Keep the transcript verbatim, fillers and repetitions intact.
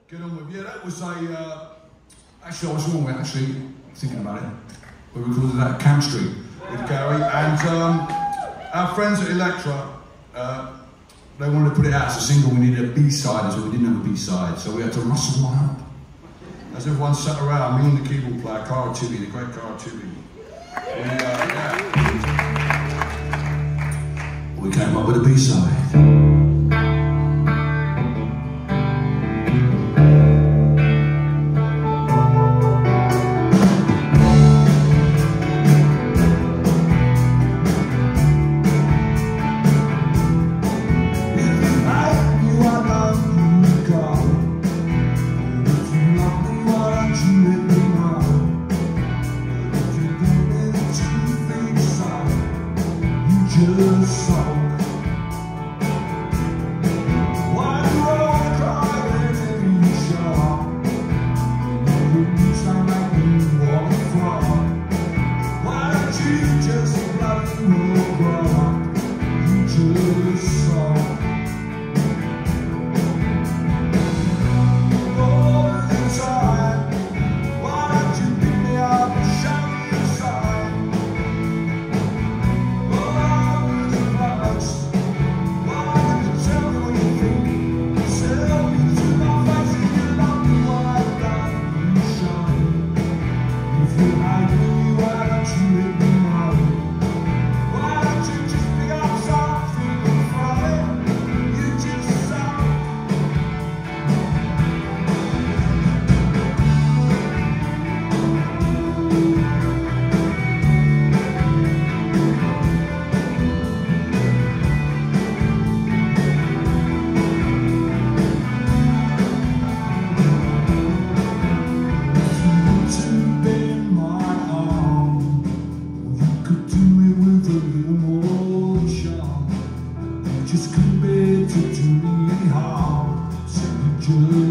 Get on with. Yeah, that was a. Uh, actually, I was wrong. Actually, thinking about it, we recorded that at Camp Street with Gary and um, our friends at Elektra. Uh, they wanted to put it out as a single. We needed a B-side, so we didn't have a B-side, so we had to rustle one up. As everyone sat around, me and the keyboard player, Cara Tibby, the great Cara Tibby. We, uh, yeah. we came up with a B-side. Just Sulk. Why do I cry whenever you show up? You sound like you walk from. Why don't you just bloody well grow up? You just Sulk. All the time. Why don't you pick me up and show me your side? Just come back to do me harm, so you just